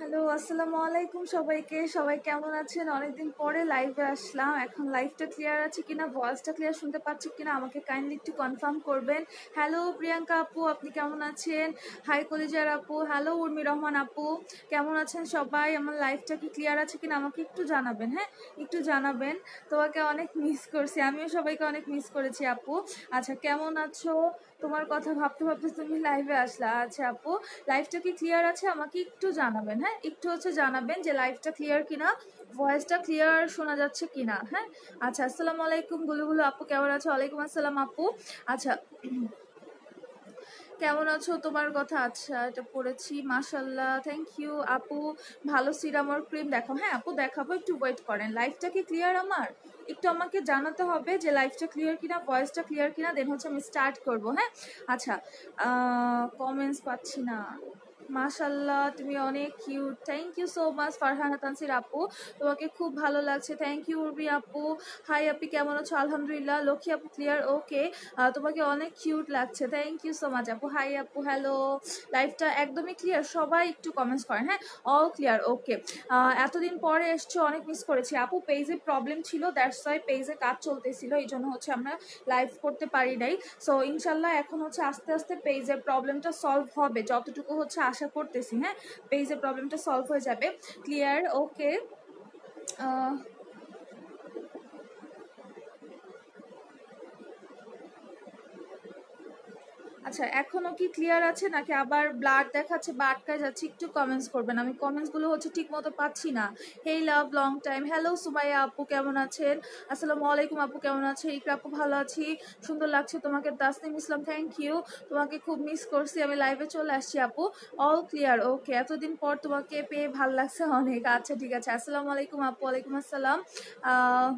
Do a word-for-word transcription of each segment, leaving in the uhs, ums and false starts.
Hello, আসসালামু আলাইকুম সবাইকে। সবাই কেমন আছেন? অনেকদিন পরে লাইভে আসলাম। এখন লাইভটা ক্লিয়ার আছে কিনা, ভয়েসটা ক্লিয়ার শুনতে পাচ্ছি কিনা আমাকে কাইন্ডলি একটু কনফার্ম করবেন। হ্যালো প্রিয়াঙ্কা আপু, আপনি কেমন আছেন? হাই কলিজার আপু, হ্যালো উর্মি রহমান আপু, কেমন আছেন সবাই? আমার লাইভটা কি ক্লিয়ার আছে কিনা আমাকে একটু জানাবেন। হ্যাঁ, একটু জানাবেন। তোমাকে অনেক মিস করছি, আমিও সবাইকে অনেক মিস করেছি আপু। আচ্ছা, কেমন আছো? তোমার কথা ভাবতে ভাবতে তুমি লাইভে আসলা। আচ্ছা আপু, লাইভটা কি ক্লিয়ার আছে আমাকে একটু জানাবেন। হ্যাঁ, একটু হচ্ছে জানাবেন যে লাইভটা ক্লিয়ার কিনা, ভয়েসটা ক্লিয়ার শোনা যাচ্ছে কিনা। হ্যাঁ, আচ্ছা, আসসালামু আলাইকুম গুলুগুলু আপু, কেমন আছো? ওয়ালাইকুম আসসালাম আপু। আচ্ছা, কেমন আছো? তোমার কথা। আচ্ছা, এটা পড়েছি, মাশাল্লাহ, থ্যাংক ইউ আপু। ভালো সিরামর ক্রিম দেখো। হ্যাঁ আপু, দেখাবো, একটু ওয়েট করেন। লাইভটা কি ক্লিয়ার আমার? একটু আমাকে জানাতে হবে যে লাইভটা ক্লিয়ার কিনা, ভয়েসটা ক্লিয়ার কিনা, দেন হচ্ছে আমি স্টার্ট করবো। হ্যাঁ, আচ্ছা, কমেন্টস পাচ্ছি না। মাশাল্লাহ, তুমি অনেক cute, thank you so much Farhana Tansir আপু, তোমাকে খুব ভালো লাগছে, থ্যাংক ইউ উর্বি আপু। হাই আপি, কেমন আছো? আলহামদুলিল্লাহ। লক্ষ্মী আপু ক্লিয়ার, ওকে, তোমাকে অনেক কিউট লাগছে, থ্যাংক ইউ সো মাচ আপু। হাই আপু, হ্যালো, লাইভটা একদমই ক্লিয়ার? সবাই একটু কমেন্টস করেন। হ্যাঁ, অল ক্লিয়ার, ওকে। এতদিন পরে এসছো, অনেক মিস করেছি আপু। পেজে প্রবলেম ছিল, দ্যাটস ওয়াই পেজে কাজ চলতেছিল, এই জন্য হচ্ছে আমরা লাইভ করতে পারি নাই। সো ইনশাল্লাহ এখন হচ্ছে আস্তে আস্তে পেজের প্রবলেমটা সলভ হবে, যতটুকু হচ্ছে আশা করতেছি। হ্যাঁ, পেজের প্রবলেমটা সলভ হয়ে যাবে। Clear, okay. আচ্ছা, এখনো কি ক্লিয়ার আছে নাকি আবার ব্লাড দেখাচ্ছে বা আটকায় যাচ্ছে? একটু কমেন্টস করবেন, আমি কমেন্টসগুলো হচ্ছে ঠিক মতো পাচ্ছি না। Hey love, long time. Hello Sumaiya আপু, কেমন আছেন? আসসালামু আলাইকুম আপু, কেমন আছে? ইকরা আপু, ভালো আছি, সুন্দর লাগছে তোমাকে। তাসনিম ইসলাম, থ্যাংক ইউ, তোমাকে খুব মিস করছি, আমি লাইভে চলে আসছি আপু। অল ক্লিয়ার, ওকে, এতদিন পর তোমাকে পেয়ে ভালো লাগছে অনেক। আচ্ছা ঠিক আছে, আসসালামু আলাইকুম আপু। ওয়ালাইকুম আসসালাম। আহ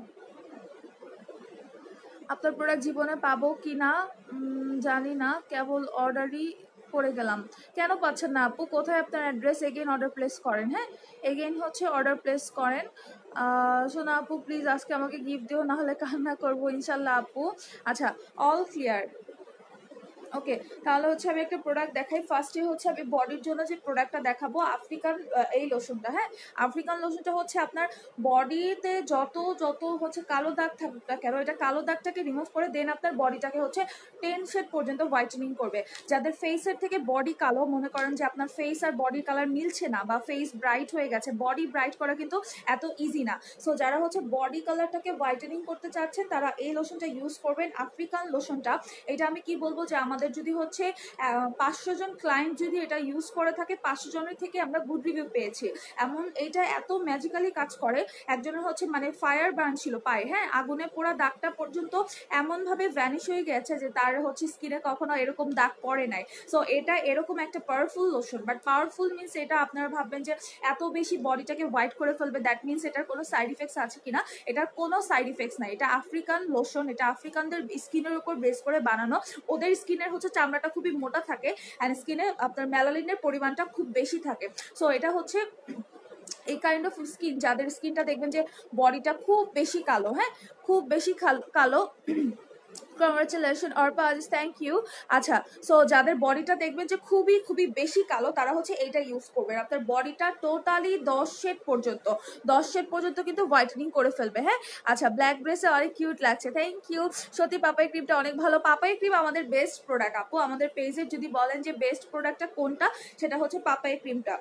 আপনার প্রোডাক্ট জীবনে পাবো কি না জানি না, কেবল অর্ডারই করে গেলাম। কেন পাচ্ছেন না আপু? কোথায় আপনার অ্যাড্রেস? এগেইন অর্ডার প্লেস করেন। হ্যাঁ, এগেইন হচ্ছে অর্ডার প্লেস করেন। শোনা আপু, প্লিজ আজকে আমাকে গিফট দিও, না হলে কান্না করবো ইনশাল্লাহ আপু। আচ্ছা, অল ক্লিয়ার, ওকে। তাহলে হচ্ছে আমি একটা প্রোডাক্ট দেখাই। ফার্স্টে হচ্ছে আমি বডির জন্য যে প্রোডাক্টটা দেখাবো, আফ্রিকান এই লোশনটা। হ্যাঁ, আফ্রিকান লোশনটা হচ্ছে আপনার বডিতে যত যত হচ্ছে কালো দাগ থাকুক না কেন, এটা কালো দাগটাকে রিমুভ করে দেন আপনার বডিটাকে হচ্ছে টেন শেড পর্যন্ত হোয়াইটেনিং করবে। যাদের ফেসের থেকে বডি কালো, মনে করেন যে আপনার ফেস আর বডির কালার মিলছে না বা ফেস ব্রাইট হয়ে গেছে, বডি ব্রাইট করা কিন্তু এত ইজি না। সো যারা হচ্ছে বডি কালারটাকে হোয়াইটেনিং করতে চাচ্ছেন তারা এই লোশনটা ইউজ করবেন, আফ্রিকান লোশনটা। এটা আমি কি বলবো যে আমাদের যদি হচ্ছে পাঁচশো জন ক্লায়েন্ট যদি এটা ইউজ করে থাকে, পাঁচশো জনের থেকে আমরা গুড রিভিউ পেয়েছি। এমন এটা এত ম্যাজিক্যালি কাজ করে। একজনের হচ্ছে মানে ফায়ার বার্ন ছিল পায়ে, হ্যাঁ, আগুনে পোড়া দাগটা পর্যন্ত এমনভাবে ভ্যানিশ হয়ে গেছে যে তার হচ্ছে স্কিনে কখনো এরকম দাগ পড়ে নাই। সো এটা এরকম একটা powerful lotion, but powerful means এটা আপনারা ভাববেন যে এত বেশি বডিটাকে হোয়াইট করে ফেলবে, দ্যাট মিনস এটার কোনো সাইড ইফেক্টস আছে কিনা। এটার কোনো সাইড ইফেক্টস নাই। এটা আফ্রিকান লোশন, এটা আফ্রিকানদের স্কিনের উপর বেস করে বানানো। ওদের স্কিনের হচ্ছে চামড়াটা খুবই মোটা থাকে অ্যান্ড স্কিনে আপনার মেলানিনের পরিমাণটা খুব বেশি থাকে। সো এটা হচ্ছে এই কাইন্ড অফ স্কিন, যাদের স্কিনটা দেখবেন যে বডিটা খুব বেশি কালো, হ্যাঁ, খুব বেশি কালো। Congratulation Arpa Aziz, thank you. আচ্ছা, সো যাদের বডিটা দেখবেন যে খুবই খুবই বেশি কালো, তারা হচ্ছে এইটা ইউজ করবেন। আপনার বডিটা টোটালি দশ শেড পর্যন্ত দশ শেড পর্যন্ত কিন্তু হোয়াইটেনিং করে ফেলবে। হ্যাঁ, আচ্ছা, ব্ল্যাক ড্রেসে অনেক কিউট লাগছে, থ্যাংক ইউ। সত্যি পাপাই ক্রিমটা অনেক ভালো। পাপাই ক্রিম আমাদের বেস্ট প্রোডাক্ট আপু। আমাদের পেজে যদি বলেন যে বেস্ট প্রোডাক্টটা কোনটা, সেটা হচ্ছে পাপাই ক্রিমটা।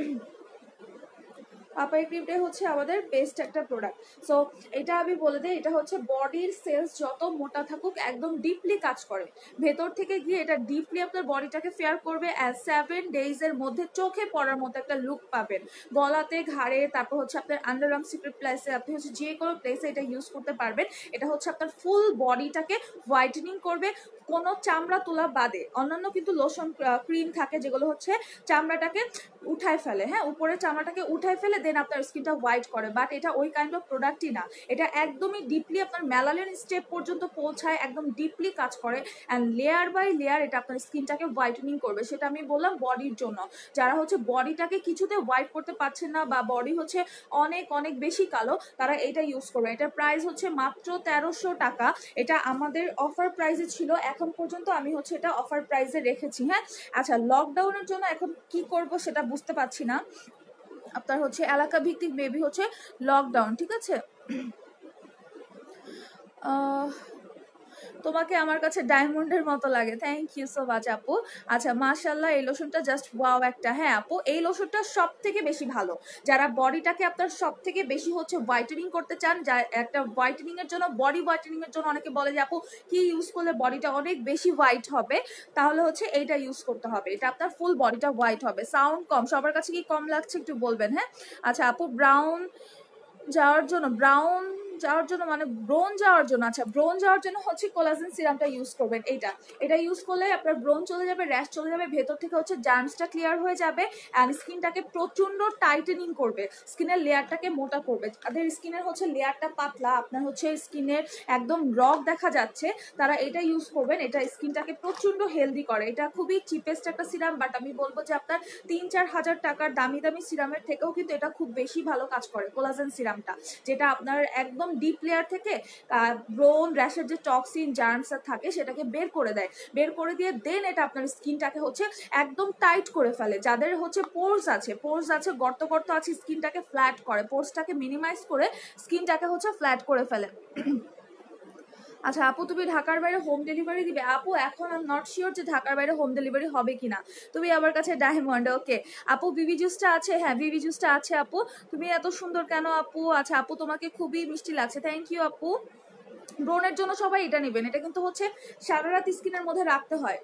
পাপাই ক্রিমটাই হচ্ছে আমাদের বেস্ট একটা প্রোডাক্ট। সো এটা আমি বলে দিই, এটা হচ্ছে বডির সেলস যত মোটা থাকুক একদম ডিপলি কাজ করে, ভেতর থেকে গিয়ে এটা ডিপলি আপনার বডিটাকে ফেয়ার করবে। অ্যাজ সেভেন ডেজের মধ্যে চোখে পড়ার মতো একটা লুক পাবেন, গলাতে, ঘাড়ে, তারপর হচ্ছে আপনার আন্ডারআর্ম সিক্রেট প্লেসে, আপনি হচ্ছে যে কোনো প্লেসে এটা ইউজ করতে পারবেন। এটা হচ্ছে আপনার ফুল বডিটাকে হোয়াইটেনিং করবে, কোনো চামড়া তোলা বাদে। অন্যান্য কিন্তু লোশন ক্রিম থাকে যেগুলো হচ্ছে চামড়াটাকে উঠায় ফেলে, হ্যাঁ, উপরে চামড়াটাকে উঠায় ফেলে দেন আপনার স্কিনটা হোয়াইট করে, বাট এটা ওই কাইন্ড অফ প্রোডাক্টই না। এটা একদমই ডিপলি আপনার মেলানিন স্টেপ পর্যন্ত পৌঁছায়, একদম ডিপলি কাজ করে অ্যান্ড লেয়ার বাই লেয়ার এটা আপনার স্কিনটাকে হোয়াইটেনিং করবে। সেটা আমি বললাম বডির জন্য। যারা হচ্ছে বডিটাকে কিছুতে হোয়াইট করতে পারছেন না বা বডি হচ্ছে অনেক অনেক বেশি কালো, তারা এটা ইউজ করবে। এটার প্রাইস হচ্ছে মাত্র তেরোশো টাকা। এটা আমাদের অফার প্রাইসে ছিল, এখন পর্যন্ত আমি হচ্ছে এটা অফার প্রাইসে রেখেছি। হ্যাঁ, আচ্ছা, লকডাউনের জন্য এখন কি করব সেটা বুঝতে পারছি না। আপনার হচ্ছে এলাকা ভিত্তিক বেবি হচ্ছে লকডাউন, ঠিক আছে। তোমাকে আমার কাছে ডায়মন্ডের মতো লাগে, থ্যাংক ইউ সো মাচ আপু। আচ্ছা মাশাল্লাহ, এই লোশনটা জাস্ট ওয়াও একটা। হ্যাঁ আপু, এই লোশনটা সব থেকে বেশি ভালো যারা বডিটাকে আপনার সব থেকে বেশি হচ্ছে হোয়াইটেনিং করতে চান, যা একটা হোয়াইটেনিং এর জন্য, বডি হোয়াইটেনিং এর জন্য অনেকে বলে যে আপু কি ইউজ করলে বডিটা অনেক বেশি হোয়াইট হবে, তাহলে হচ্ছে এইটা ইউজ করতে হবে। এটা আপনার ফুল বডিটা হোয়াইট হবে। সাউন্ড কম, সবার কাছে কি কম লাগছে একটু বলবেন। হ্যাঁ আচ্ছা আপু, ব্রাউন যাওয়ার জন্য, ব্রাউন যাওয়ার জন্য মানে ব্রোন যাওয়ার জন্য, আচ্ছা ব্রোন যাওয়ার জন্য হচ্ছে কোলাজেন সিরামটা ইউজ করবেন। এইটা এটা ইউজ করলে আপনার ব্রোন চলে যাবে, র্যাশ চলে যাবে, ভেতর থেকে হচ্ছে জার্মসটা ক্লিয়ার হয়ে যাবে, অ্যান্ড স্কিনটাকে প্রচন্ড টাইটেনিং করবে, স্কিনের লেয়ারটাকে মোটা করবে। তাদের স্কিনের হচ্ছে লেয়ারটা পাতলা, আপনার হচ্ছে স্কিনের একদম রগ দেখা যাচ্ছে, তারা এটা ইউজ করবেন। এটা স্কিনটাকে প্রচন্ড হেলদি করে। এটা খুবই চিপেস্ট একটা সিরাম, বাট আমি বলবো যে আপনার তিন চার হাজার টাকার দামি দামি সিরামের থেকেও কিন্তু এটা খুব বেশি ভালো কাজ করে কোলাজেন সিরামটা, যেটা আপনার একদম ডিপ লেয়ার থেকে ব্রোন র্যাশের যে টক্সিন জার্মস থাকে সেটাকে বের করে দেয়, বের করে দিয়ে দেন এটা আপনার স্কিনটাকে হচ্ছে একদম টাইট করে ফেলে। যাদের হচ্ছে পোর্স আছে, পোর্স আছে, গর্ত গর্ত আছে, স্কিনটাকে ফ্ল্যাট করে, পোর্সটাকে মিনিমাইজ করে স্কিনটাকে হচ্ছে ফ্ল্যাট করে ফেলে। আচ্ছা আপু, তুমি ঢাকার বাইরে হোম ডেলিভারি দিবে? আপু এখন আমি নট শিওর যে ঢাকার বাইরে হোম ডেলিভারি হবে কিনা। তুমি আমার কাছে ডায়মন্ড, ওকে আপু। বিবি জুসটা আছে? হ্যাঁ বিবি জুসটা আছে আপু। তুমি এত সুন্দর কেন আপু? আচ্ছা আপু, তোমাকে খুবই মিষ্টি লাগছে, থ্যাংক ইউ আপু। ব্রোনের জন্য সবাই এটা নেবেন, এটা কিন্তু হচ্ছে সারা রাত স্কিনের মধ্যে রাখতে হয়।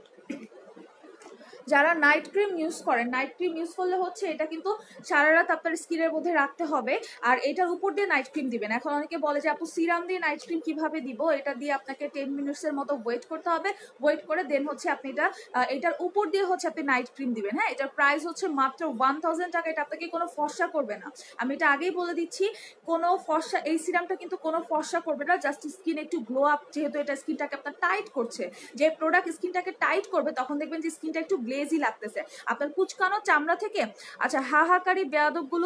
যারা নাইট ক্রিম ইউজ করেন, নাইট ক্রিম ইউজ করলে হচ্ছে এটা কিন্তু সারা রাত আপনার স্কিনের মধ্যে রাখতে হবে, আর এটার উপর দিয়ে নাইট ক্রিম দিবেন। এখন অনেকে বলে যে আপু সিরাম দিয়ে নাইট ক্রিম কিভাবে দিব, এটা দিয়ে আপনাকে টেন মিনিটসের মতো ওয়েট করতে হবে, ওয়েট করে দেন হচ্ছে আপনি এটা এটার উপর দিয়ে হচ্ছে আপনি নাইট ক্রিম দিবেন। হ্যাঁ এটার প্রাইস হচ্ছে মাত্র ওয়ান থাউজেন্ড টাকা। এটা আপনাকে কোনো ফর্সা করবে না, আমি এটা আগেই বলে দিচ্ছি। কোনো ফর্সা, এই সিরামটা কিন্তু কোনো ফর্সা করবে না, জাস্ট স্কিন একটু গ্লো আপ, যেহেতু এটা স্কিনটাকে আপনার টাইট করছে। যে প্রোডাক্ট স্কিনটাকে টাইট করবে তখন দেখবেন যে স্কিনটা একটু গ্লেজি লাগতেছে আপনার কুচকানো চামড়া থেকে। আচ্ছা হাহাকারী বেয়াদব গুলো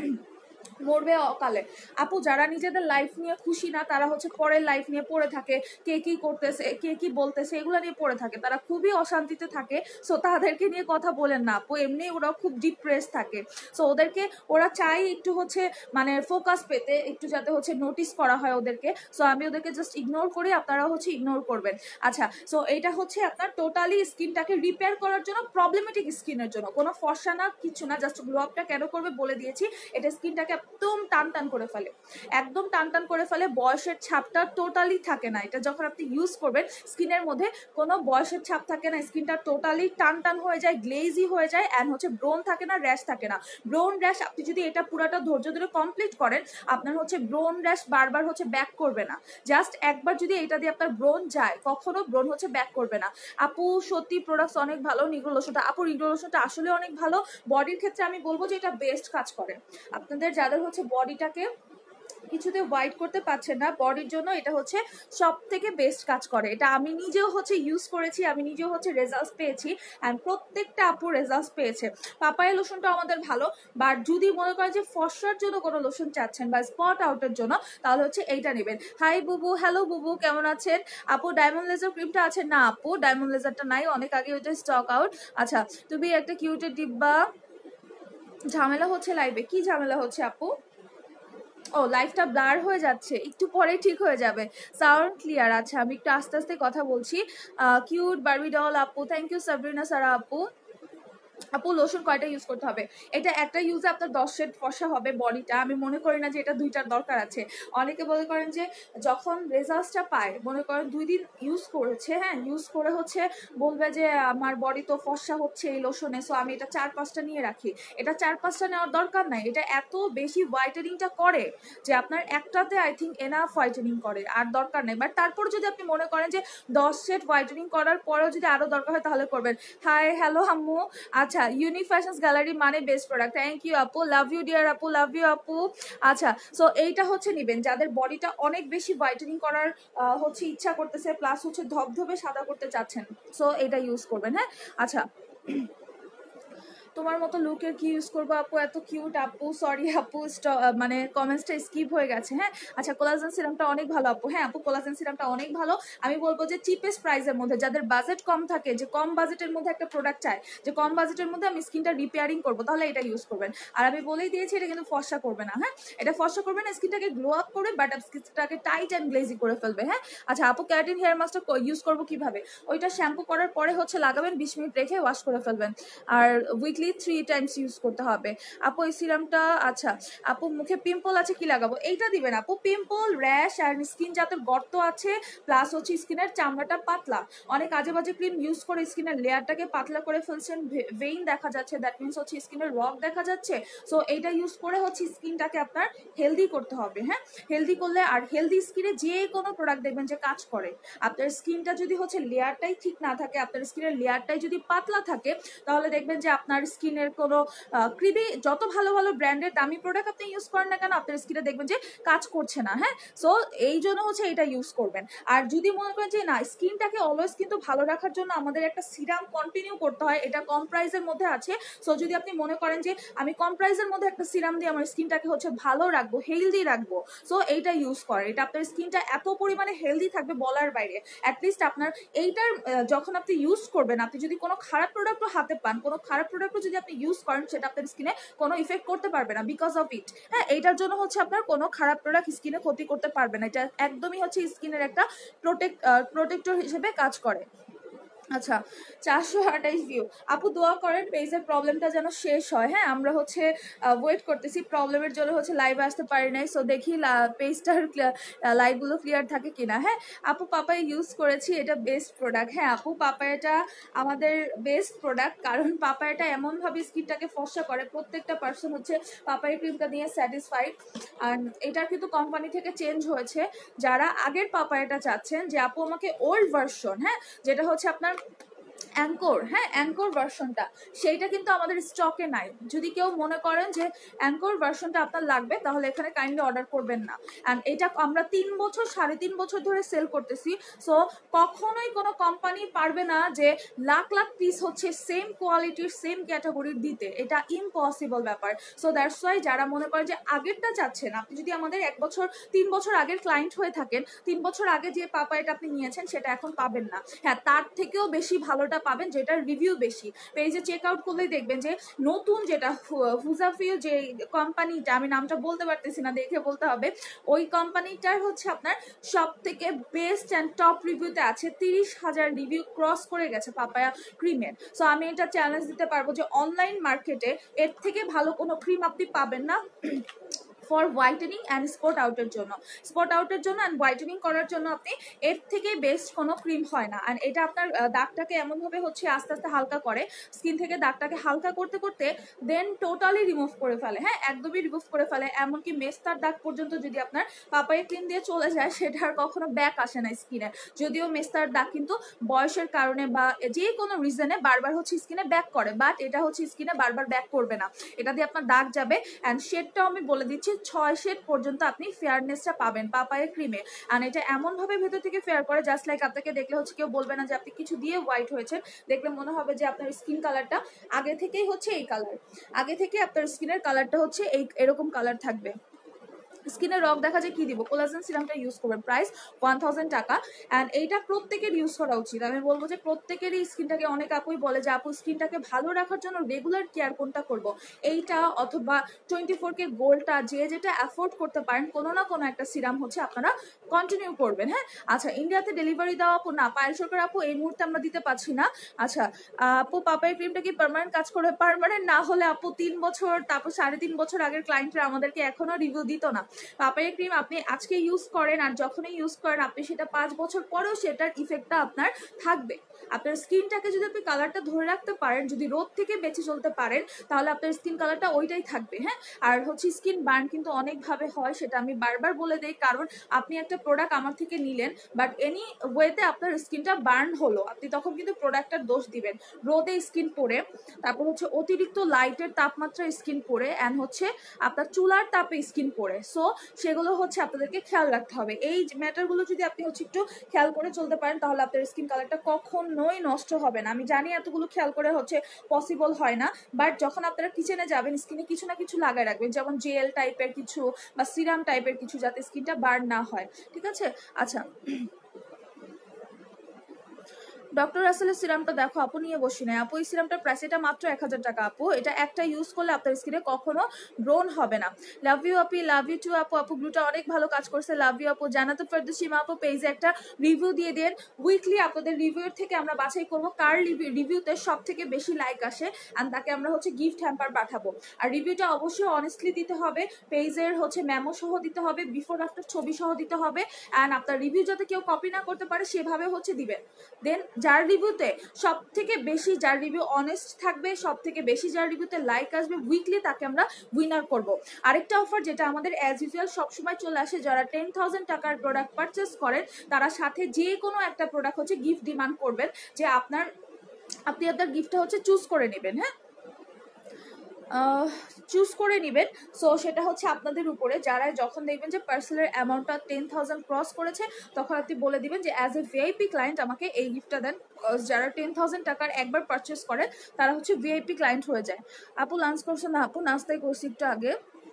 মরবে অকালে। আপু যারা নিজেদের লাইফ নিয়ে খুশি না, তারা হচ্ছে পরের লাইফ নিয়ে পড়ে থাকে, কে কি করতেছে, কে কি বলতেছে, এগুলো নিয়ে পড়ে থাকে, তারা খুবই অশান্তিতে থাকে। সো তাদেরকে নিয়ে কথা বলেন না আপু, এমনি ওরা খুব ডিপ্রেস থাকে। সো ওদেরকে, ওরা চাই একটু হচ্ছে মানে ফোকাস পেতে, একটু যাতে হচ্ছে নোটিস করা হয় ওদেরকে। সো আমি ওদেরকে জাস্ট ইগনোর করি, আপনারা হচ্ছে ইগনোর করবেন। আচ্ছা সো এটা হচ্ছে আপনার টোটালি স্কিনটাকে রিপেয়ার করার জন্য, প্রবলেমেটিক স্কিনের জন্য, কোনো ফর্সা না, কিছু না, জাস্ট গ্লো আপটা কেন করবে বলে দিয়েছি। এটা স্কিনটাকে একদম টান টান করে ফেলে, একদম টান টান করে ফেলে, বয়সের ছাপটা টোটালি থাকে না। এটা যখন আপনি ইউজ করবেন স্কিনের মধ্যে কোনো বয়সের ছাপ থাকে না, স্কিনটা টোটালি টান টান হয়ে যায়, গ্লেজি হয়ে যায়, অ্যান্ড হচ্ছে ব্রোন থাকে না, র্যাশ থাকে না। ব্রোন র্যাশ আপনি যদি এটা পুরাটা ধৈর্য ধরে কমপ্লিট করেন, আপনার হচ্ছে ব্রোন র্যাশ বারবার হচ্ছে ব্যাক করবে না। জাস্ট একবার যদি এটা দিয়ে আপনার ব্রোন যায়, কখনো ব্রোন হচ্ছে ব্যাক করবে না। আপু সত্যি প্রোডাক্টস অনেক ভালো, নিগ্রো লোশনটা, আপু নিগ্রো লোশনটা আসলে অনেক ভালো। বডির ক্ষেত্রে আমি বলবো যে এটা বেস্ট কাজ করে। আপনাদের যাদের হচ্ছে বডিটাকে কিছুতে হোয়াইট করতে পারছেন না, বডির জন্য এটা হচ্ছে সব থেকে বেস্ট কাজ করে। এটা আমি নিজেও হচ্ছে ইউজ করেছি, আমি নিজেও হচ্ছে রেজাল্টস পেয়েছি, অ্যান্ড প্রত্যেকটা আপু রেজাল্টস পেয়েছে। পাপায়া লোশনটা আমাদের ভালো, বাট যদি মনে করেন যে ফর্সার জন্য কোনো লোশন চাচ্ছেন বা স্পট আউটের জন্য, তাহলে হচ্ছে এইটা নেবেন। হাই বুবু, হ্যালো বুবু, কেমন আছেন? আপু ডায়মন্ড লেজার ক্রিমটা আছে? না আপু ডায়মন্ড লেজারটা নাই, অনেক আগে ওইটা স্টক আউট। আচ্ছা তুমি একটা কিউটের ডিব্বা, ঝামেলা হচ্ছে লাইভে, কি ঝামেলা হচ্ছে আপু? ও লাইফটা ব্লার হয়ে যাচ্ছে, একটু পরে ঠিক হয়ে যাবে, সাউন্ড ক্লিয়ার। আচ্ছা আমি একটু আস্তে আস্তে কথা বলছি। কিউট বারবি ডল আপু, থ্যাংক ইউ সাবরিনা সারা আপু। আপু লোশন কয়টা ইউজ করতে হবে? এটা একটা ইউজে আপনার দশ শেড ফর্সা হবে বডিটা, আমি মনে করি না যে এটা দুইটার দরকার আছে। অনেকে মনে করেন যে যখন রেজাল্টটা পায়, মনে করেন দুই দিন ইউজ করেছে, হ্যাঁ ইউজ করে হচ্ছে বলবে যে আমার বডি তো ফর্সা হচ্ছে এই লোশনে, সো আমি এটা চার পাঁচটা নিয়ে রাখি। এটা চার পাঁচটা নেওয়ার দরকার নাই, এটা এত বেশি হোয়াইটেনিংটা করে যে আপনার একটাতে আই থিঙ্ক এনাফ হোয়াইটেনিং করে, আর দরকার নেই। বাট তারপর যদি আপনি মনে করেন যে দশ শেড হোয়াইটেনিং করার পরেও যদি আরও দরকার হয় তাহলে করবেন। হাই হ্যালো আম্মু। আচ্ছা ইউনিক ফ্যাশনস গ্যালারি মানে বেস্ট প্রোডাক্ট, থ্যাংক ইউ আপু, লাভ ইউ ডিয়ার আপু, লাভ ইউ আপু। আচ্ছা সো এইটা হচ্ছে নেবেন যাদের বডিটা অনেক বেশি হোয়াইটেনিং করার হচ্ছে ইচ্ছা করতেছে, প্লাস হচ্ছে ধবধবে সাদা করতে চাচ্ছেন, সো এটা ইউজ করবেন। হ্যাঁ আচ্ছা তোমার মতো লুকের কি ইউজ করবো আপু, এত কিউট আপু, সরি আপু মানে কমেন্টসটা স্কিপ হয়ে গেছে। হ্যাঁ আচ্ছা, কোলাজেন সিরামটা অনেক ভালো আপু। হ্যাঁ আপু, কোলাজেন সিরামটা অনেক ভালো। আমি বলবো যে চিপেস্ট প্রাইসের মধ্যে, যাদের বাজেট কম থাকে, যে কম বাজেটের মধ্যে একটা প্রোডাক্ট চায়, যে কম বাজেটের মধ্যে আমি স্কিনটা রিপেয়ারিং করবো, তাহলে এটা ইউজ করবেন। আর আমি বলেই দিয়েছি এটা কিন্তু ফর্সা করবে না। হ্যাঁ এটা ফর্সা করবে না, স্কিনটাকে গ্লো আপ করবে, বাট স্কিনটাকে টাইট অ্যান্ড গ্লেজি করে ফেলবে। হ্যাঁ আচ্ছা আপু, ক্যারাটিন হেয়ার মাস্কটা ইউজ করবো কিভাবে? ওইটা শ্যাম্পু করার পরে হচ্ছে লাগাবেন, বিশ মিনিট রেখে ওয়াশ করে ফেলবেন, আর উইকলি থ্রি টাইমস ইউজ করতে হবে আপু এই সিরামটা। আচ্ছা আপু, মুখে পিম্পল আছে কি লাগাবো? এইটা দিবেন আপু। পিম্পল, র্যাশ আর স্কিন যাদের গর্ত আছে, প্লাস হচ্ছে স্কিনের চামড়াটা পাতলা, অনেক আজে বাজে ক্রিম ইউজ করে স্কিনের লেয়ারটাকে পাতলা করে ফেলছেন, ভেইন দেখা যাচ্ছে, দ্যাট মিনস হচ্ছে স্কিনের রক দেখা যাচ্ছে। সো এইটা ইউজ করে হচ্ছে স্কিনটাকে আপনার হেলদি করতে হবে। হ্যাঁ হেলদি করলে, আর হেলদি স্কিনে যে কোনো প্রোডাক্ট দেখবেন যে কাজ করে। আপনার স্কিনটা যদি হচ্ছে লেয়ারটাই ঠিক না থাকে, আপনার স্কিনের লেয়ারটাই যদি পাতলা থাকে, তাহলে দেখবেন যে আপনার স্কিনের কোনো ক্রিমে যত ভালো ভালো ব্র্যান্ডের দামি প্রোডাক্ট আপনি ইউজ করেন না কেন, আপনার স্কিনে দেখবেন যে কাজ করছে না। হ্যাঁ সো এই জন্য হচ্ছে এটা ইউজ করবেন। আর যদি মনে করেন যে না, স্কিনটাকে অলওয়েজ কিন্তু ভালো রাখার জন্য আমাদের একটা সিরাম কন্টিনিউ করতে হয়, এটা কম প্রাইসের মধ্যে আছে। সো যদি আপনি মনে করেন যে আমি কম প্রাইসের মধ্যে একটা সিরাম দিয়ে আমার স্কিনটাকে হচ্ছে ভালো রাখবো, হেলদি রাখবো, সো এইটা ইউজ করে। এটা আপনার স্কিনটা এত পরিমাণে হেলদি থাকবে বলার বাইরে। অ্যাটলিস্ট আপনার এইটার যখন আপনি ইউজ করবেন, আপনি যদি কোনো খারাপ প্রোডাক্টও হাতে পান, কোনো খারাপ প্রোডাক্টও যদি আপনি ইউজ করেন, সেটা আপনার স্কিনে কোনো ইফেক্ট করতে পারবে না বিকজ অফ ইট। হ্যাঁ এইটার জন্য হচ্ছে আপনার কোনো খারাপ প্রোডাক্ট স্কিনে ক্ষতি করতে পারবে না। এটা একদমই হচ্ছে স্কিনের একটা প্রোটেক্ট প্রোটেক্টর হিসেবে কাজ করে। আচ্ছা চারশো আঠাইশ ভিউ আপু, দোয়া করেন পেজের প্রবলেমটা যেন শেষ হয়। হ্যাঁ আমরা হচ্ছে ওয়েট করতেছি, প্রবলেমের জন্য হচ্ছে লাইভে আসতে পারি নাই। সো দেখি পেজটার লাইভগুলো ক্লিয়ার থাকে কিনা। হ্যাঁ আপু, পাপাই ইউজ করেছি, এটা বেস্ট প্রোডাক্ট। হ্যাঁ আপু, পাপায়াটা আমাদের বেস্ট প্রোডাক্ট, কারণ পাপায়াটা এমনভাবে স্কিনটাকে ফর্সা করে, প্রত্যেকটা পার্সন হচ্ছে পাপায়া ক্রিমটা নিয়ে স্যাটিসফাইড। আর এটার কিন্তু কোম্পানি থেকে চেঞ্জ হয়েছে। যারা আগের পাপায়াটা চাচ্ছেন যে আপু আমাকে ওল্ড ভার্সন, হ্যাঁ যেটা হচ্ছে আপনার অ্যাঙ্কর, হ্যাঁ অ্যাঙ্কর ভার্সনটা, সেইটা কিন্তু আমাদের স্টকে নাই। যদি কেউ মনে করেন যে অ্যাঙ্কর ভার্সনটা আপনার লাগবে, তাহলে এখানে কাইন্ডলি অর্ডার করবেন না। অ্যান্ড এটা আমরা তিন বছর সাড়ে তিন বছর ধরে সেল করতেছি। সো কখনোই কোনো কোম্পানি পারবে না যে লাখ লাখ পিস হচ্ছে সেম কোয়ালিটির সেম ক্যাটাগরির দিতে, এটা ইম্পসিবল ব্যাপার। সো দ্যাটস ওয়াই যারা মনে করেন যে আগেরটা চাচ্ছেন, আপনি যদি আমাদের এক বছর তিন বছর আগের ক্লায়েন্ট হয়ে থাকেন, তিন বছর আগে যে পাপায়াটা আপনি নিয়েছেন সেটা এখন পাবেন না। হ্যাঁ তার থেকেও বেশি ভালোটা পাবেন, যেটার রিভিউ বেশি। পেজে চেক আউট করলেই দেখবেন যে নতুন যেটা হুজাফিউ যে কোম্পানিটা, আমি নামটা বলতে পারতেছি না, দেখে বলতে হবে, ওই কোম্পানিটার হচ্ছে আপনার সব থেকে বেস্ট অ্যান্ড টপ রিভিউতে আছে, তিরিশ হাজার রিভিউ ক্রস করে গেছে পাপায়া ক্রিমের। সো আমি এটা চ্যালেঞ্জ দিতে পারবো যে অনলাইন মার্কেটে এর থেকে ভালো কোনো ক্রিম আপনি পাবেন না ফর হোয়াইটেনিং অ্যান্ড স্পট আউটের জন্য। স্পট আউটের জন্য অ্যান্ড হোয়াইটেনিং করার জন্য আপনি এর থেকে বেস্ট কোনো ক্রিম হয় না। অ্যান্ড এটা আপনার দাগটাকে এমনভাবে হচ্ছে আস্তে আস্তে হালকা করে, স্কিন থেকে দাগটাকে হালকা করতে করতে দেন টোটালি রিমুভ করে ফেলে। হ্যাঁ একদমই রিমুভ করে ফেলে, এমনকি মেস্তার দাগ পর্যন্ত যদি আপনার পাপায়া ক্রিম দিয়ে চলে যায়, সেটা আর কখনো ব্যাক আসে না স্কিনে। যদিও মেস্তার দাগ কিন্তু বয়সের কারণে বা যে কোনো রিজনে বারবার হচ্ছে স্কিনে ব্যাক করে, বাট এটা হচ্ছে স্কিনে বারবার ব্যাক করবে না, এটা দিয়ে আপনার দাগ যাবে। অ্যান্ড শেডটাও আমি বলে দিচ্ছি, ছয় শেড পর্যন্ত আপনি ফেয়ারনেসটা পাবেন পাপায়া ক্রিমে। আর এটা এমন ভাবে ভেতর থেকে ফেয়ার করে, জাস্ট লাইক আপনাকে দেখলে হচ্ছে কেউ বলবে না যে আপনি কিছু দিয়ে হোয়াইট হয়েছেন, দেখলে মনে হবে যে আপনার স্কিন কালারটা আগে থেকেই হচ্ছে এই কালার, আগে থেকে আপনার স্কিনের কালারটা হচ্ছে এই এরকম কালার থাকবে। স্কিনের রক দেখা যায় কি দিব, কোলাজেন সিরামটা ইউজ করবেন, প্রাইস ওয়ান থাউজেন্ড টাকা। অ্যান্ড এইটা প্রত্যেকের ইউজ করা উচিত। আমি বলবো যে প্রত্যেকেরই স্কিনটাকে, অনেক আপুই বলে যে আপু স্কিনটাকে ভালো রাখার জন্য রেগুলার কেয়ার কোনটা করবো, এইটা অথবা টোয়েন্টি ফোর কে গোল্ডটা, যে যেটা অ্যাফোর্ড করতে পারেন কোনো না কোনো একটা সিরাম হচ্ছে আপনারা কন্টিনিউ করবেন। হ্যাঁ আচ্ছা, ইন্ডিয়াতে ডেলিভারি দেওয়া আপু না, পায়েল সরকার আপু এই মুহূর্তে আমরা দিতে পারছি না। আচ্ছা আপু, পাপায়া ক্রিমটা কি পার্মানেন্ট কাজ করে? পার্মানেন্ট না হলে আপু তিন বছর তারপর সাড়ে তিন বছর আগের ক্লায়েন্টরা আমাদেরকে এখনো রিভিউ দিত না। পাপায়া ক্রিম আপনি আজকে ইউজ করেন আর যখনই ইউজ করেন, আপনি সেটা পাঁচ বছর পরেও সেটার ইফেক্টটা আপনার থাকবে। আপনার স্কিনটাকে যদি আপনি কালারটা ধরে রাখতে পারেন, যদি রোদ থেকে বেঁচে চলতে পারেন, তাহলে আপনার স্কিন কালারটা ওইটাই থাকবে। হ্যাঁ আর হচ্ছে স্কিন বার্ন কিন্তু অনেকভাবে হয়, সেটা আমি বারবার বলে দেই, কারণ আপনি একটা প্রোডাক্ট আমার থেকে নিলেন, বাট এনি ওয়েতে আপনার স্কিনটা বার্ন হলো, আপনি তখন কিন্তু প্রোডাক্টটার দোষ দিবেন। রোদে স্কিন পড়ে, তারপর হচ্ছে অতিরিক্ত লাইটের তাপমাত্রা স্কিন পড়ে, অ্যান্ড হচ্ছে আপনার চুলার তাপে স্কিন পড়ে। সো সেগুলো হচ্ছে আপনাদেরকে খেয়াল রাখতে হবে। এই ম্যাটারগুলো যদি আপনি হচ্ছে একটু খেয়াল করে চলতে পারেন, তাহলে আপনার স্কিন কালারটা কখন কখনোই নষ্ট হবে না। আমি জানি এতগুলো খেয়াল করে হচ্ছে পসিবল হয় না, বাট যখন আপনারা কিচেনে যাবেন স্কিনে কিছু না কিছু লাগায় রাখবেন, যেমন জেল টাইপের কিছু বা সিরাম টাইপের কিছু, যাতে স্কিনটা বার্ন না হয়, ঠিক আছে? আচ্ছা, ডক্টর রাসেলের সিরামটা দেখো আপু, নিয়ে বসি না আপু। এই সিরামটার প্রাইস এটা মাত্র এক হাজার টাকা আপু। এটা একটা ইউজ করলে আপনার স্কিনে কখনো ব্রোন হবে না। লাভ ইউ আপি, লাভ ইউ টু আপু। আপু গ্লুটা অনেক ভালো কাজ করছে, লাভ ইউ আপু। জানাতো ফেরদৌসীমা আপু পেজে একটা রিভিউ দিয়ে দেন। উইকলি আপনাদের রিভিউর থেকে আমরা বাছাই করবো কার রিভিউতে সব থেকে বেশি লাইক আসে, অ্যান্ড তাকে আমরা হচ্ছে গিফট হ্যাম্পার পাঠাবো। আর রিভিউটা অবশ্যই অনেস্টলি দিতে হবে, পেজের হচ্ছে মেমো সহ দিতে হবে, বিফোর আফটার ছবি সহ দিতে হবে, অ্যান্ড আপনার রিভিউ যাতে কেউ কপি না করতে পারে সেভাবে হচ্ছে দিবেন। দেন যার রিভিউতে সব থেকে বেশি, যার রিভিউ অনেস্ট থাকবে, সব থেকে বেশি যার রিভিউতে লাইক আসবে, উইকলি তাকে আমরা উইনার করব। আরেকটা অফার যেটা আমাদের অ্যাজ ইউজুয়াল সবসময় চলে আসে, যারা টেন থাউজেন্ড টাকার প্রোডাক্ট পারচেস করেন তারা সাথে যে কোনো একটা প্রোডাক্ট হচ্ছে গিফট ডিমান্ড করবেন, যে আপনার আপনি আপনার গিফটটা হচ্ছে চুজ করে নেবেন। হ্যাঁ, চুজ করে নেবেন। সো সেটা হচ্ছে আপনাদের উপরে। যারা যখন দেখবেন যে পার্সেলের অ্যামাউন্টটা টেন থাউজেন্ড ক্রস করেছে, তখন আপনি বলে দিবেন যে অ্যাজ এ ভিআইপি ক্লায়েন্ট আমাকে এই গিফটটা দেন। যারা টেন থাউজেন্ড টাকার একবার পারচেস করে তারা হচ্ছে ভিআইপি ক্লায়েন্ট হয়ে যায়। আপু লাঞ্চ করছে না আপু? নাস্তাই করছি একটু আগে।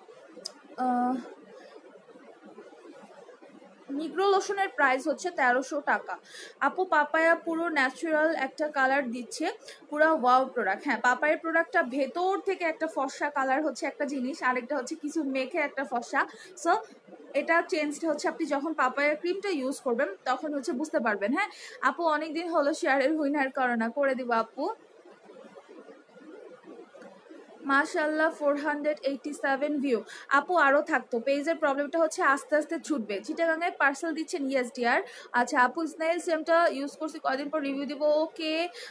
নিগ্রো লোশনের প্রাইস হচ্ছে তেরোশো টাকা আপু। পাপায়া পুরো ন্যাচারাল একটা কালার দিচ্ছে, পুরো ওয়াও প্রোডাক্ট। হ্যাঁ, পাপায়ের প্রোডাক্টটা ভেতর থেকে একটা ফর্সা কালার হচ্ছে একটা জিনিস, আরেকটা হচ্ছে কিছু মেখে একটা ফর্সা। সো এটা চেঞ্জটা হচ্ছে আপনি যখন পাপায়া ক্রিমটা ইউজ করবেন তখন হচ্ছে বুঝতে পারবেন। হ্যাঁ আপু, অনেকদিন হলো শেয়ারের উইনার করো না, করে দিব আপু। মাশাল্লাহ four hundred eighty seven view আপু। আরও থাকতো, পেজের প্রবলেমটা হচ্ছে আস্তে আস্তে ছুটবে। চিটাগাঙে পার্সেল দিচ্ছেন? Yes dear. আচ্ছা আপু, স্নেল সেমটা ইউজ করছি, কয়দিন পর রিভিউ দিব। ওকে,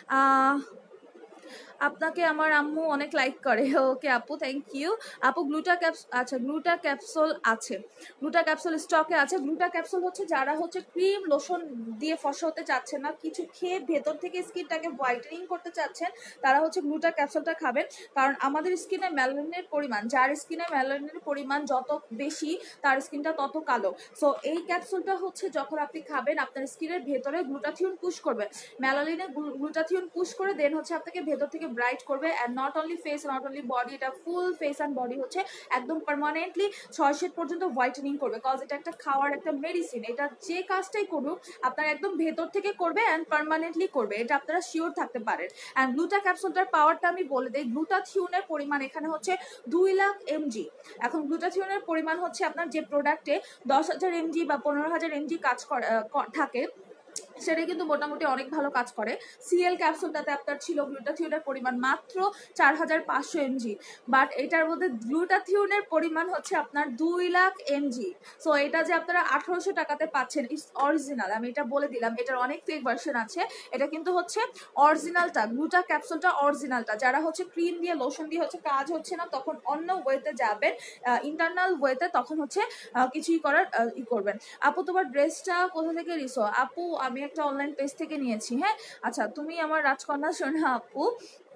আপনাকে আমার আম্মু অনেক লাইক করে। ওকে আপু, থ্যাংক ইউ আপু। গ্লুটা ক্যাপস আচ্ছা গ্লুটা ক্যাপসুল আছে, গ্লুটা ক্যাপসুল স্টকে আছে। গ্লুটা ক্যাপসুল হচ্ছে যারা হচ্ছে ক্রিম লোশন দিয়ে ফসা হতে চাচ্ছেন না, কিছু খেয়ে ভেতর থেকে স্কিনটাকে হোয়াইটেনিং করতে চাচ্ছেন, তারা হচ্ছে গ্লুটা ক্যাপসুলটা খাবেন। কারণ আমাদের স্কিনে ম্যালানিনের পরিমাণ, যার স্কিনে ম্যালানিনের পরিমাণ যত বেশি তার স্কিনটা তত কালো। সো এই ক্যাপসুলটা হচ্ছে যখন আপনি খাবেন আপনার স্কিনের ভেতরে গ্লুটাথিয়ন পুশ করবে, ম্যালানিনে গ্লুটাথিয়ন পুশ করে দেন হচ্ছে আপনাকে ভেতর থেকে ব্রাইট করবে। And not only face, not only body, এটা ফুল ফেস অ্যান্ড বডি হচ্ছে একদম পার্মানেন্টলি ছয় শেড পর্যন্ত হোয়াইটেনিং করবে। কজ এটা একটা খাওয়ার একটা মেডিসিন, এটা যে কাজটাই করুক আপনার একদম ভেতর থেকে করবে অ্যান্ড পার্মানেন্টলি করবে, এটা আপনারা শিওর থাকতে পারেন। অ্যান্ড গ্লুটা ক্যাপসুলটার পাওয়ারটা আমি বলে দিই। গ্লুটাথিয়নের পরিমাণ এখানে হচ্ছে দুই লাখ এমজি। এখন গ্লুটাথিয়নের পরিমাণ হচ্ছে আপনার যে প্রোডাক্টে দশ হাজার এমজি বা পনেরো হাজার এমজি কাজ থাকে সেটা কিন্তু মোটামুটি অনেক ভালো কাজ করে। সিএল ক্যাপসুলটাতে আপনার ছিল গ্লুটাথিয়নের পরিমাণ মাত্র চার হাজার পাঁচশো এমজি, বাট এটার মধ্যে গ্লুটাথিয়নের পরিমাণ হচ্ছে আপনার দুই লাখ এমজি। সো এটা যে আপনারা আঠারোশো টাকাতে পাচ্ছেন ইটস অরিজিনাল। আমি এটা বলে দিলাম, এটার অনেক ফেক ভার্সন আছে, এটা কিন্তু হচ্ছে অরিজিনালটা, গ্লুটা ক্যাপসুলটা অরিজিনালটা। যারা হচ্ছে ক্রিম দিয়ে লোশন দিয়ে হচ্ছে কাজ হচ্ছে না, তখন অন্য ওয়েতে যাবেন, ইন্টারনাল ওয়েতে, তখন হচ্ছে কিছুই করার ই করবেন। আপু তোমার ড্রেসটা কোথা থেকে নিছো? আপু আমি একটা অনলাইন পেজ থেকে নিয়েছি। হ্যাঁ আচ্ছা, তুমি আমার রাজকন্যা সোনা আপু।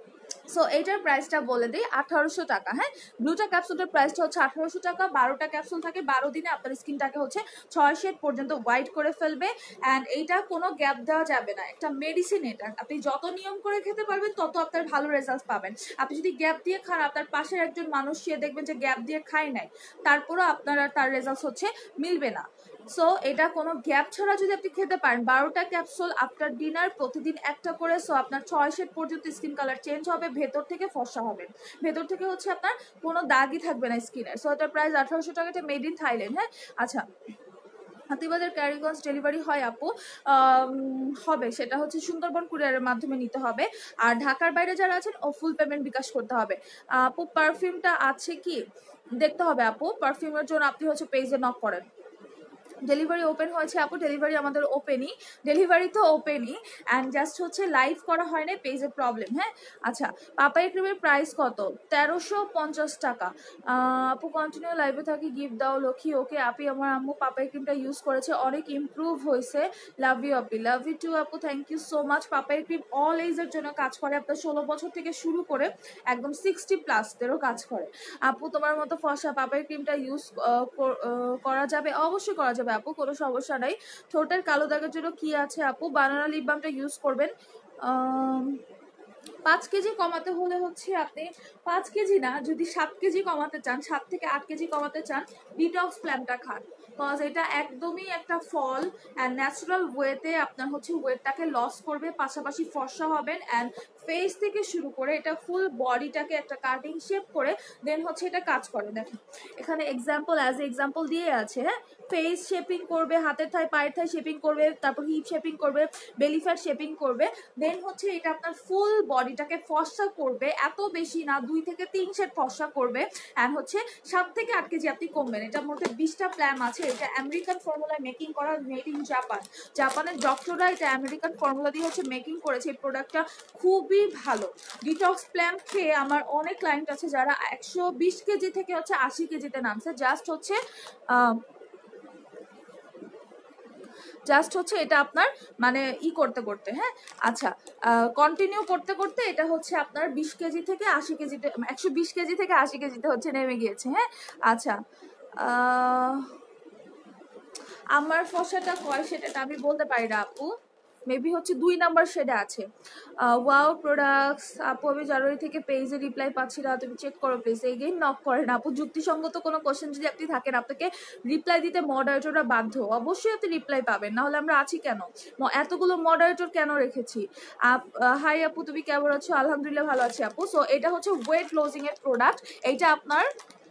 সো এইটার প্রাইসটা বলে দিই, আঠারোশো টাকা। হ্যাঁ, গ্লুটা ক্যাপসুলের প্রাইসটা হচ্ছে আঠারোশো টাকা। বারোটা ক্যাপসুল থাকে, বারো দিনে আপনার স্কিনটাকে হচ্ছে ছয় শেড পর্যন্ত হোয়াইট করে ফেলবে। অ্যান্ড এইটা কোনো গ্যাপ দেওয়া যাবে না, একটা মেডিসিন। এটা আপনি যত নিয়ম করে খেতে পারবেন তত আপনার ভালো রেজাল্ট পাবেন। আপনি যদি গ্যাপ দিয়ে খান, আপনার পাশের একজন মানুষ সে দেখবেন যে গ্যাপ দিয়ে খায় নাই, তারপরও আপনার তার রেজাল্ট হচ্ছে মিলবে না। সো এটা কোনো গ্যাপ ছাড়া যদি আপনি খেতে পারেন, বারোটা ক্যাপসুল আফটার ডিনার প্রতিদিন একটা করে, সো আপনার ছয় শেড পর্যন্ত স্কিন কালার চেঞ্জ হবে, ভেতর থেকে ফর্সা হবে, ভেতর থেকে হচ্ছে আপনার কোনো দাগই থাকবে না স্কিনের। সো এটার প্রাইস আঠারোশো টাকা, এটা মেড ইন থাইল্যান্ড। হ্যাঁ আচ্ছা, হাতিবাজার ক্যারিগঞ্জ ডেলিভারি হয় আপু? হবে, সেটা হচ্ছে সুন্দরবন কুরিয়ারের মাধ্যমে নিতে হবে। আর ঢাকার বাইরে যারা আছেন ও ফুল পেমেন্ট বিকাশ করতে হবে। আপু পারফিউমটা আছে কি দেখতে হবে আপু, পারফিউমের জন্য আপনি হচ্ছে পেজে নক করেন। ডেলিভারি ওপেন হয়েছে আপু, ডেলিভারি আমাদের ওপেনই, ডেলিভারি তো ওপেনই, অ্যান্ড জাস্ট হচ্ছে লাইভ করা হয় না, পেজের প্রবলেম। হ্যাঁ আচ্ছা, পাপাই ক্রিমের প্রাইস কত? তেরোশো পঞ্চাশ টাকা। আপু কন্টিনিউ লাইভে থাকি, গিফট দাও লক্ষ্মী। ওকে আপি, আমার আম্মু পাপাই ক্রিমটা ইউজ করেছে, অনেক ইমপ্রুভ হয়েছে। লাভ ইউ আপি, লাভ ইউ টু আপু, থ্যাংক ইউ সো মাচ। পাপাই ক্রিম অল এজের জন্য কাজ করে, আপনার ষোলো বছর থেকে শুরু করে একদম সিক্সটি প্লাসদেরও কাজ করে। আপু তোমার মতো ফসা পাপাই ক্রিমটা ইউজ করা যাবে? অবশ্যই করা যাবে হবে আপু, কোনো সমস্যা নাই। ঠোঁটের কালো দাগের জন্য কি আছে আপু? বানানা লিপ বামটা ইউজ করবেন। পাঁচ কেজি কমাতে হলে হচ্ছে আপনি পাঁচ কেজি না, যদি সাত কেজি কমাতে চান, সাত থেকে আট কেজি কমাতে চান, ডিটক্স প্ল্যানটা খান। বিকজ এটা একদমই একটা ফল অ্যান্ড ন্যাচারাল ওয়েতে আপনার হচ্ছে ওয়েটটাকে লস করবে, পাশাপাশি ফর্সা হবেন অ্যান্ড ফেস থেকে শুরু করে এটা ফুল বডিটাকে একটা কাটিং শেপ করে দেন হচ্ছে এটা কাজ করে। দেখেন এখানে এক্সাম্পল অ্যাজ এ এক্সাম্পল দিয়ে আছে। হ্যাঁ, ফেস শেপিং করবে, হাতের থাই পায়ের থাই শেপিং করবে, তারপর হিপ শেপিং করবে, বেলি ফ্যাট শেপিং করবে, দেন হচ্ছে এটা আপনার ফুল বডিটাকে ফর্সা করবে, এত বেশি না, দুই থেকে তিন সেট ফর্সা করবে অ্যান্ড হচ্ছে সাত থেকে আট কেজি আপনি কমবেন। এটার মধ্যে বিশটা প্ল্যান আছে। এটা আমেরিকান ফর্মুলায় মেকিং করা, মেড ইন জাপান। জাপানের ডক্টররা এটা আমেরিকান ফর্মুলা দিয়ে হচ্ছে মেকিং করেছে। এই প্রোডাক্টটা খুবই ভালো। ডিটক্স প্ল্যান খেয়ে আমার অনেক ক্লায়েন্ট আছে যারা একশো বিশ কেজি থেকে হচ্ছে আশি কেজিতে নামছে, জাস্ট হচ্ছে আহ জাস্ট হচ্ছে এটা আপনার মানে ই করতে করতে। হ্যাঁ, আচ্ছা, কন্টিনিউ করতে করতে এটা হচ্ছে আপনার বিশ কেজি থেকে আশি কেজিতে, একশো বিশ কেজি থেকে আশি কেজিতে হচ্ছে নেমে গিয়েছে। হ্যাঁ, আচ্ছা, আমার ফসাটা কয় সেটা আমি বলতে পারি না আপু, মেবি হচ্ছে দুই নাম্বার শেডে আছে। ওয়াও প্রোডাক্টস আপু, আমি জানুয়ারি থেকে পেজে রিপ্লাই পাচ্ছি না, তুমি চেক করো প্লিজ। এগেইন নক করেন আপু, যুক্তিসঙ্গত কোনো কোশ্চেন যদি আপনি থাকেন, আপনাকে রিপ্লাই দিতে মডারেটররা বাধ্য, অবশ্যই আপনি রিপ্লাই পাবেন, না হলে আমরা আছি কেন, এতগুলো মডারেটর কেন রেখেছি। আপ হাই আপু, তুমি কেমন আছো? আলহামদুলিল্লাহ ভালো আছি আপু। সো এটা হচ্ছে ওয়েট লুজিং এর প্রোডাক্ট। এইটা আপনার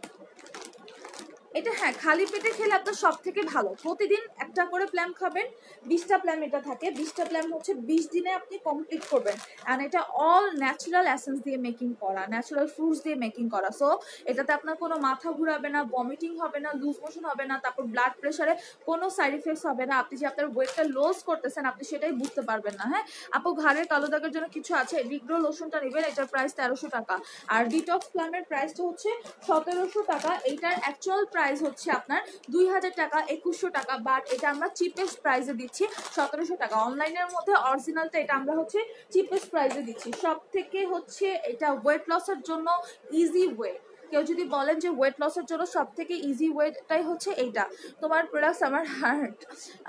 এটা হ্যাঁ খালি পেটে খেলে আপনার সব থেকে ভালো। প্রতিদিন একটা করে প্ল্যান খাবেন, বিশটা প্ল্যান এটা থাকে, বিশটা প্ল্যান হচ্ছে বিশ দিনে আপনি কমপ্লিট করবেন। অ্যান্ড এটা অল ন্যাচারাল এসেন্স দিয়ে মেকিং করা, ন্যাচারাল ফ্রুটস দিয়ে মেকিং করা। সো এটাতে আপনার কোনো মাথা ঘুরাবে না, ভমিটিং হবে না, লুজ মোশন হবে না, তারপর ব্লাড প্রেশারে কোনো সাইড ইফেক্টস হবে না। আপনি যে আপনার ওয়েটটা লস করতেছেন আপনি সেটাই বুঝতে পারবেন না। হ্যাঁ আপু, ঘাড়ের কালো দাগের জন্য কিছু আছে, রিগ্রো লোশনটা নেবেন, এটার প্রাইস তেরোশো টাকা। আর ডিটক্স প্ল্যানের প্রাইসটা হচ্ছে সতেরোশো টাকা। এইটার অ্যাকচুয়াল প্রাইস হচ্ছে আপনার দুই হাজার টাকা, একুশশো টাকা, বাট এটা আমরা চিপেস্ট প্রাইসে দিচ্ছি সতেরোশো টাকা। অনলাইনের মধ্যে অরিজিনালটা এটা আমরা হচ্ছে চিপেস্ট প্রাইসে দিচ্ছি। সব থেকে হচ্ছে এটা ওয়েট লসের জন্য ইজি ওয়ে। কেউ যদি বলেন যে ওয়েট লসের জন্য সব থেকে ইজি ওয়েটাই হচ্ছে এইটা, তোমার প্রোডাক্টস আমার হার্ট।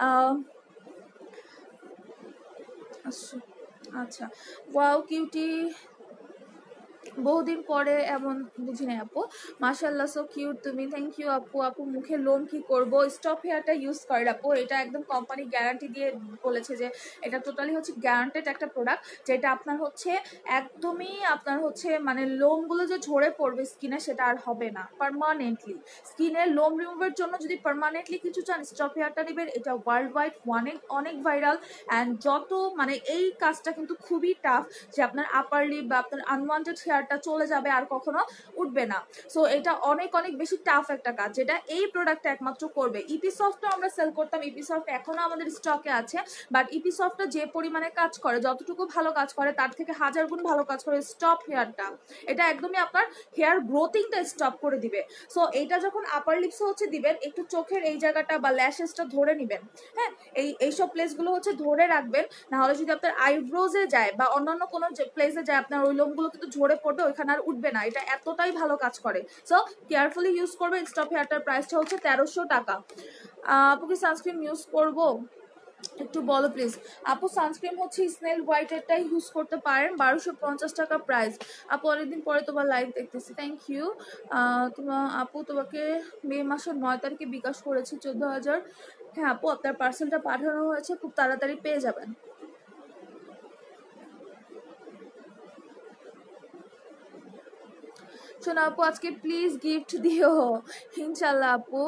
আচ্ছা, ওয়াও কিউটি, বহুদিন পরে এমন বুঝি নাই আপু, মাশাআল্লাহ সো কিউট তুমি, থ্যাংক ইউ আপু। আপু মুখে লোম কি করব? স্টপ হেয়ারটা ইউজ করে আপু, এটা একদম কোম্পানি গ্যারান্টি দিয়ে বলেছে যে এটা টোটালি হচ্ছে গ্যারান্টেড একটা প্রোডাক্ট, যেটা আপনার হচ্ছে একদমই আপনার হচ্ছে মানে লোমগুলো যে ঝরে পড়বে স্কিনে সেটা আর হবে না পার্মানেন্টলি। স্কিনের লোম রিমুভের জন্য যদি পার্মানেন্টলি কিছু চান, স্টপ হেয়ারটা নেবেন। এটা ওয়ার্ল্ড ওয়াইড অনেক অনেক ভাইরাল অ্যান্ড যত মানে এই কাজটা কিন্তু খুবই টাফ, যে আপনার আপার লিপ বা আপনার আনওয়ান্টেড হেয়ার চলে যাবে আর কখনো উঠবে না। সো এটা অনেক অনেক বেশি টাফ একটা কাজ, যেটা এই প্রোডাক্টটা একমাত্র করবে। ইপি সফটও আমরা সেল করতাম, ইপি সফট এখনো আমাদের স্টকে আছে, বাট ইপি সফটটা যে পরিমাণে কাজ করে, যতটুকু ভালো কাজ করে তার থেকে হাজার গুণ ভালো কাজ করে স্টপ হেয়ারটা। এটা একদমই আপনার হেয়ার গ্রোথিংটা স্টপ করে দিবে। সো এইটা যখন আপার লিপসে হচ্ছে দিবেন, একটু চোখের এই জায়গাটা বা ল্যাশেসটা ধরে নিবেন। হ্যাঁ, এই এইসব প্লেসগুলো হচ্ছে ধরে রাখবেন, না হলে যদি আপনার আইব্রোজে যায় বা অন্যান্য কোনো প্লেসে যায় আপনার ওই লোমগুলো কিন্তু ঝরে পড়বে, ওইখানে আর উঠবে না। এটা এতটাই ভালো কাজ করে, সো কেয়ারফুলি ইউজ করবেন। স্টপ হেয়ারটার প্রাইসটা হচ্ছে তেরোশো টাকা। আপু কি সানস্ক্রিন ইউজ করবো একটু বলো প্লিজ। আপু সানস্ক্রিন হচ্ছে স্নেল হোয়াইটেরটাই ইউজ করতে পারেন, বারোশো পঞ্চাশ টাকা প্রাইস। আপু অনেকদিন পরে তোমার লাইভ দেখতেছি, থ্যাংক ইউ। তোমার আপু তোমাকে মে মাসের নয় তারিখে বিকাশ করেছি চোদ্দ হাজার। হ্যাঁ আপু, আপনার পার্সেলটা পাঠানো হয়েছে, খুব তাড়াতাড়ি পেয়ে যাবেন। শোনো আপু, আজকে প্লিজ গিফট দিও ইনশাল্লাহ আপু।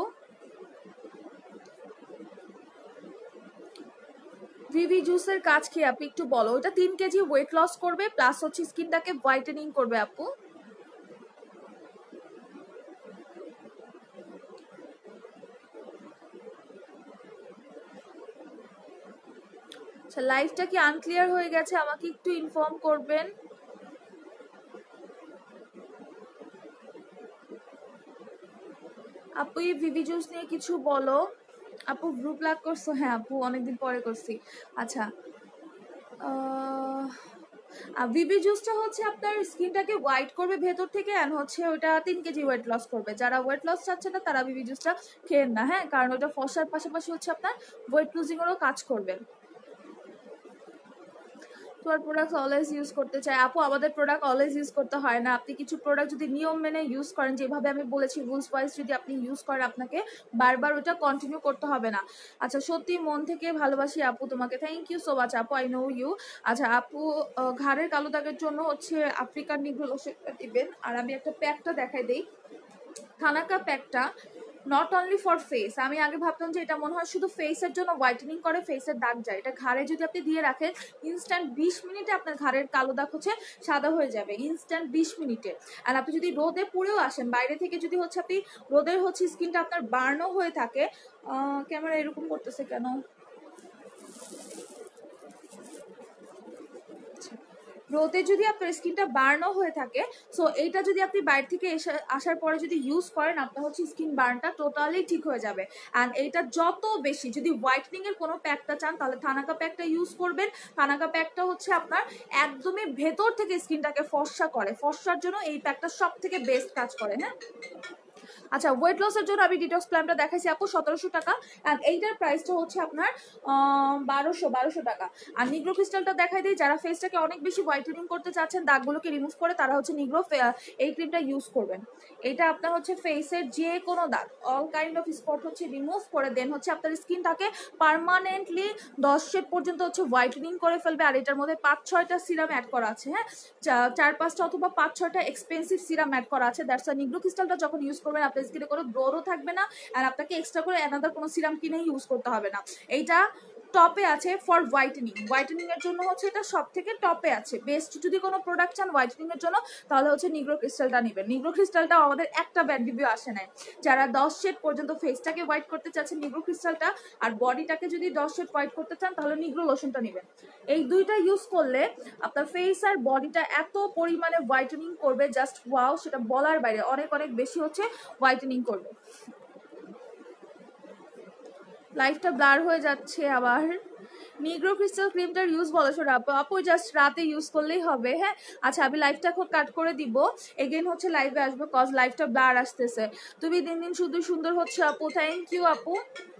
ভিভি জুসের কাজ কি আপনি একটু বলো। ওটা তিন কেজি ওয়েট লস করবে, প্লাস হচ্ছে স্কিনটাকে হোয়াইটেনিং করবে আপু। আচ্ছা, লাইফটা কি আনক্লিয়ার হয়ে গেছে, আমাকে একটু ইনফর্ম করবেন। আপু এই ভিভি জুস নিয়ে কিছু বলো। আপু গ্রুপ লাগ করছো? হ্যাঁ আপু, অনেকদিন পরে করছি। আচ্ছা, ভিবি জুসটা হচ্ছে আপনার স্কিনটাকে হোয়াইট করবে ভেতর থেকে, অ্যান্ড হচ্ছে ওটা তিন কেজি ওয়েট লস করবে। যারা ওয়েট লস চাচ্ছে না তারা ভিবি জুসটা খেয়েন না, হ্যাঁ, কারণ ওটা ফসার পাশাপাশি হচ্ছে আপনার ওয়েট লুজিংয়েরও কাজ করবে। তোমার প্রোডাক্ট অলওয়েজ ইউজ করতে চাই। আপু আমাদের প্রোডাক্ট অলওয়েজ ইউজ করতে হয় না, আপনি কিছু প্রোডাক্ট যদি নিয়ম মেনে ইউজ করেন, যেভাবে আমি বলেছি রুলস ওয়াইজ যদি আপনি ইউজ করেন, আপনাকে বারবার ওটা কন্টিনিউ করতে হবে না। আচ্ছা, সত্যি মন থেকে ভালোবাসি আপু তোমাকে, থ্যাংক ইউ সো মাচ আপু, আই নো ইউ। আচ্ছা আপু, ঘাড়ের কালো দাগের জন্য হচ্ছে আফ্রিকান নিগ্রো লোশনটা দিবেন। আর আমি একটা প্যাকটা দেখাই দিই, থানাকা প্যাকটা নট অনলি ফর ফেস। আমি আগে ভাবতাম যে এটা মনে হয় শুধু ফেসের জন্য হোয়াইটেনিং করে, ফেসের দাগ যায়। এটা ঘাড়ে যদি আপনি দিয়ে রাখেন ইনস্ট্যান্ট বিশ মিনিটে আপনার ঘাড়ের কালো দাগ হচ্ছে সাদা হয়ে যাবে, ইনস্ট্যান্ট বিশ মিনিটে। আর আপনি যদি রোদে পুড়েও আসেন, বাইরে থেকে যদি হচ্ছে আপনি রোদের হচ্ছে স্কিনটা আপনার বার্নও হয়ে থাকে, ক্যামেরা এরকম করতেছে কেন, রোদে যদি আপনার স্কিনটা বার্নও হয়ে থাকে, সো এইটা যদি আপনি বাইরে থেকে এসে আসার পরে যদি ইউজ করেন, আপনার হচ্ছে স্কিন বার্নটা টোটালি ঠিক হয়ে যাবে। অ্যান্ড এইটা যত বেশি যদি হোয়াইটনিং এর কোনো প্যাকটা চান, তাহলে থানাকা প্যাকটা ইউজ করবেন। থানাকা প্যাকটা হচ্ছে আপনার একদমই ভেতর থেকে স্কিনটাকে ফর্সা করে, ফর্সার জন্য এই প্যাকটা সব থেকে বেস্ট কাজ করে। হ্যাঁ, আচ্ছা, ওয়েট লসের জন্য আমি ডিটক্স প্ল্যানটা দেখাইছি আপু সতেরোশো টাকা, অ্যান্ড এইটার প্রাইসটা হচ্ছে আপনার বারোশো বারোশো টাকা। আর নিগ্রো ক্রিস্টালটা দেখাই দিই, যারা ফেসটাকে অনেক বেশি হোয়াইটেনিং করতে চাচ্ছেন, দাগগুলোকে রিমুভ করে, তারা হচ্ছে নিগ্রো এই ক্রিমটা ইউজ করবেন। এটা আপনার হচ্ছে ফেসের যে কোনো দাগ, অল কাইন্ড অফ স্পট হচ্ছে রিমুভ করে দেন হচ্ছে আপনার স্কিনটাকে পার্মানেন্টলি দশ শেড পর্যন্ত হচ্ছে হোয়াইটেনিং করে ফেলবে। আর এটার মধ্যে পাঁচ ছয়টা সিরাম অ্যাড করা আছে, হ্যাঁ, চার পাঁচটা অথবা পাঁচ ছয়টা এক্সপেন্সিভ সিরাম অ্যাড করা আছে। দ্যাটস ওয়াই নিগ্রো ক্রিস্টালটা যখন ইউজ করবেন আপনার স্কিনে কোনো গ্রোরও থাকবে না, আর আপনাকে এক্সট্রা করে অ্যানাদার কোনো সিরাম কিনে ইউজ করতে হবে না। এইটা টপে আছে ফর হোয়াইটেনিং, হোয়াইটেনিং এর জন্য হচ্ছে এটা সব থেকে টপে আছে। বেস্ট যদি কোনো প্রোডাক্ট চান হোয়াইটেনিং এর জন্য, তাহলে হচ্ছে নিগ্রো ক্রিস্টালটা নেবেন। নিগ্রো ক্রিস্টালটা আমাদের একটা ব্যাড রিভিউ আসে নাই। যারা দশ শেড পর্যন্ত ফেসটাকে হোয়াইট করতে চাচ্ছেন নিগ্রো ক্রিস্টালটা, আর বডিটাকে যদি দশ শেড হোয়াইট করতে চান, তাহলে নিগ্রো লোশনটা নেবেন। এই দুইটা ইউজ করলে আপনার ফেস আর বডিটা এত পরিমাণে হোয়াইটেনিং করবে, জাস্ট ওয়াও, সেটা বলার বাইরে, অনেক অনেক বেশি হচ্ছে হোয়াইটেনিং করবে। লাইফটা ব্লার হয়ে যাচ্ছে আবার। নিগ্রো ক্রিস্টাল ক্রিমটার ইউজ বলো শোনা আপু, আপু জাস্ট রাতে ইউজ করলেই হবে। হ্যাঁ, আচ্ছা আমি লাইফটা এখন কাট করে দিব, এগেন হচ্ছে লাইভে আসবো, কজ লাইফটা ব্লার আসতেছে। তুমি দিন দিন শুধু সুন্দর হচ্ছে আপু, থ্যাংক ইউ আপু।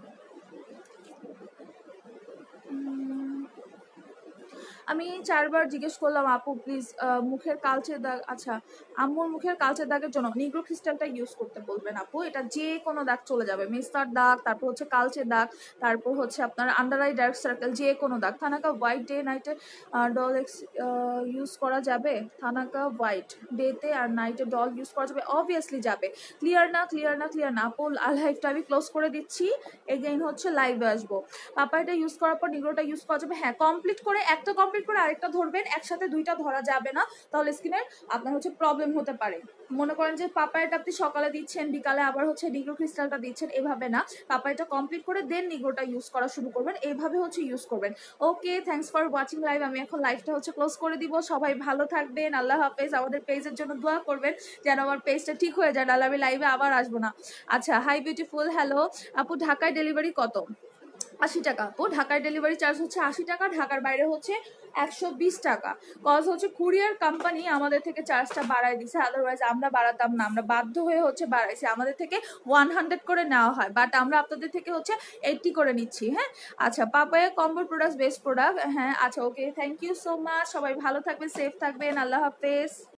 আমি চারবার জিজ্ঞেস করলাম আপু প্লিজ মুখের কালচে দাগ, আচ্ছা আম্মুর মুখের কালচে দাগের জন্য নিগ্রো ক্রিস্টালটা ইউজ করতে বলবেন আপু। এটা যে কোনো দাগ চলে যাবে, মেস্তার দাগ, তারপর হচ্ছে কালচে দাগ, তারপর হচ্ছে আপনার আন্ডার আই ডার্ক সার্কেল, যে কোনো দাগ। থানাকা হোয়াইট ডে নাইটে ডল এক্স ইউজ করা যাবে? থানাকা হোয়াইট ডেতে আর নাইটে ডল ইউজ করা যাবে? অবভিয়াসলি যাবে। ক্লিয়ার না ক্লিয়ার না ক্লিয়ার না আপু, লাইভটা আমি ক্লোজ করে দিচ্ছি, এগেইন হচ্ছে লাইভে আসবো। পাপাইটা ইউজ করার পর নিগ্রোটা ইউজ করা যাবে? হ্যাঁ, কমপ্লিট করে একটা কমপ্লিট করে আরেকটা ধরবেন, একসাথে দুইটা ধরা যাবে না, তাহলে স্কিনের আপনার হচ্ছে প্রবলেম হতে পারে। মনে করেন যে পাপাইটা আপনি সকালে দিচ্ছেন, বিকালে আবার হচ্ছে নিগ্রো ক্রিস্টালটা দিচ্ছেন, এভাবে না। পাপাইটা কমপ্লিট করে দেন নিগ্রোটা ইউজ করা শুরু করবেন, এইভাবে হচ্ছে ইউজ করবেন। Okay, thanks for watching live. আমি এখন লাইভটা হচ্ছে ক্লোজ করে দিব। সবাই ভালো থাকবেন, আল্লাহ হাফেজ। আমাদের পেজের জন্য দোয়া করবেন যেন আমার পেজটা ঠিক হয়ে যায়, নাহলে আমি লাইভে আবার আসবো না। আচ্ছা, হাই বিউটিফুল, হ্যালো আপু, ঢাকায় ডেলিভারি কত? আশি টাকা আপু, ঢাকার ডেলিভারি চার্জ হচ্ছে আশি টাকা, ঢাকার বাইরে হচ্ছে একশো বিশ টাকা। কজ হচ্ছে কুরিয়ার কোম্পানি আমাদের থেকে চার্জটা বাড়াই দিছে, আদারওয়াইজ আমরা বাড়াতাম না, আমরা বাধ্য হয়ে হচ্ছে বাড়াইছি। আমাদের থেকে ওয়ান হান্ড্রেড করে নেওয়া হয়, বাট আমরা আপনাদের থেকে হচ্ছে এইটটি করে নিচ্ছি। হ্যাঁ, আচ্ছা, papaya combo product best product. হ্যাঁ, আচ্ছা, okay, thank you so much. সবাই ভালো থাকবেন, সেফ থাকবেন, আল্লাহ হাফেজ।